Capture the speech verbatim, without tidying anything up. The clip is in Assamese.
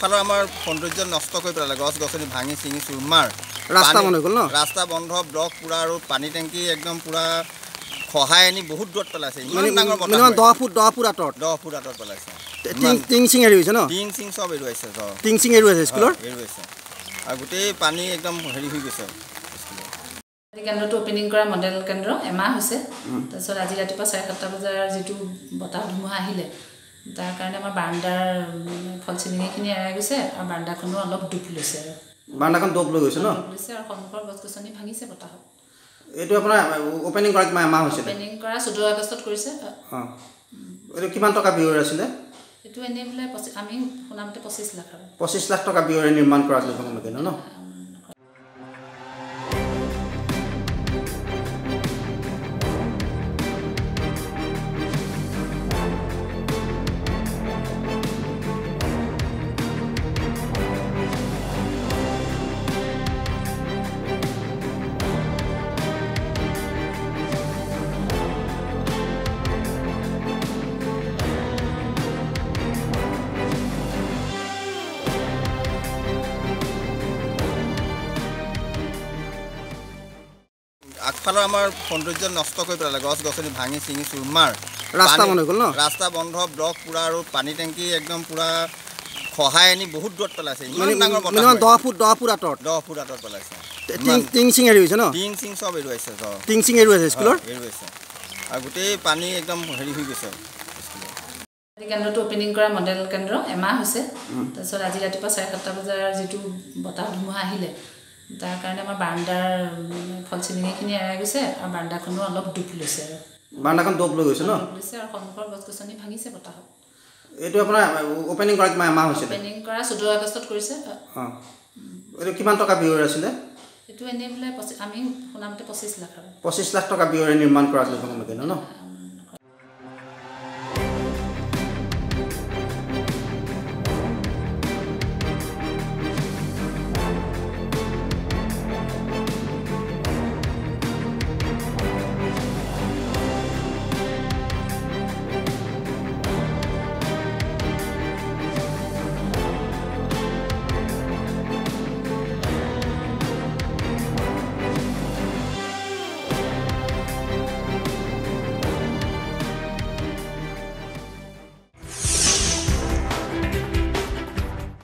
আগফালৰ আমাৰ সৌন্দৰ্য নষ্ট কৰি পেলালে গছ গছনি ভাঙি চিঙি চুৰমাৰ ৰাস্তা বন্ধ হৈ গ'ল ন ৰাস্তা বন্ধ ব্লক পুৰা আৰু পানী টেংকি একদম পুৰা খহাই আনি বহুত দূৰত পেলাইছে ইমান ডাঙৰ বতাহ মিনিমাম দহ ফুট দহ ফুট আঁতৰত দহ ফুট আঁতৰত পেলাইছে টিং চিং এৰি হৈছে ন টিং চিং চব এৰুৱাইছে টিং চিং এৰুৱাইছে স্কুলৰ এৰুৱাইছে আৰু গোটেই পানী একদম হেৰি হৈ গৈছে কেন্দ্ৰটো অপেনিং কৰা মডেল কেন্দ্ৰ এমাহ হৈছে তাৰপিছত আজি ৰাতিপুৱা চাৰে সাতটা বজাৰ যিটো বতাহ ধুমুহা আহিলে তাৰ কাৰণে আমাৰ বাৰাণ্ডাৰ ফল চিলিঙিখিনি এৰাই গৈছে আৰু বাৰাণ্ডাখনো অলপ ডুব লৈছে আৰু বাৰাণ্ডাখন ডুব লৈ গৈছে ন লৈছে আৰু সন্মুখৰ গছ গছনি ভাঙিছে বতাহত এইটো আপোনাৰ অপেনিং কৰা কিমান এমাহ হৈছে অপেনিং কৰা চৈধ্য আগষ্টত কৰিছে অঁ এইটো কিমান টকা ব্যয় আছিলে এইটো এনেই বোলে আমি শুনামতে পঁচিছ লাখ আৰু পঁচিছ লাখ টকা ব্যয়েৰে নিৰ্মাণ কৰা আছিলে তোমালোকে ন আগফালৰ আমাৰ সৌন্দৰ্য নষ্ট কৰি পেলালে গছ গছনি ভাঙি চিঙি চুৰমাৰ ৰাস্তা বন্ধ হৈ গ'ল ন ৰাস্তা বন্ধ ব্লক পুৰা আৰু পানী টেংকি একদম পুৰা খহাই আনি বহুত দূৰত পেলাইছে ইমান ডাঙৰ বতাহ মিনিমাম দহ ফুট দহ ফুট আঁতৰত দহ ফুট আঁতৰত পেলাইছে টিং চিং এৰি হৈছে ন টিং চিং চব এৰুৱাইছে টিং চিং এৰুৱাইছে স্কুলৰ এৰুৱাইছে আৰু গোটেই পানী একদম হেৰি হৈ গৈছে কেন্দ্ৰটো অপেনিং কৰা মডেল কেন্দ্ৰ এমাহ হৈছে তাৰপিছত আজি ৰাতিপুৱা চাৰে সাতটা বজাৰ যিটো বতাহ ধুমুহা আহিলে তাৰ কাৰণে আমাৰ বাৰাণ্ডাৰ ফল চিলিঙিখিনি এৰাই গৈছে আৰু বাৰাণ্ডাখনো অলপ ডুব লৈছে আৰু বাৰাণ্ডাখন ডুব লৈ গৈছে ন লৈছে আৰু সন্মুখৰ গছ গছনি ভাঙিছে বতাহত এইটো আপোনাৰ অপেনিং কৰা কিমান এমাহ হৈছে অপেনিং কৰা চৈধ্য আগষ্টত কৰিছে অঁ এইটো কিমান টকা ব্যয় আছিলে এইটো এনেই বোলে আমি শুনামতে পঁচিছ লাখ আৰু পঁচিছ লাখ টকা ব্যয়েৰে নিৰ্মাণ কৰা আছিলে তোমালোকে ন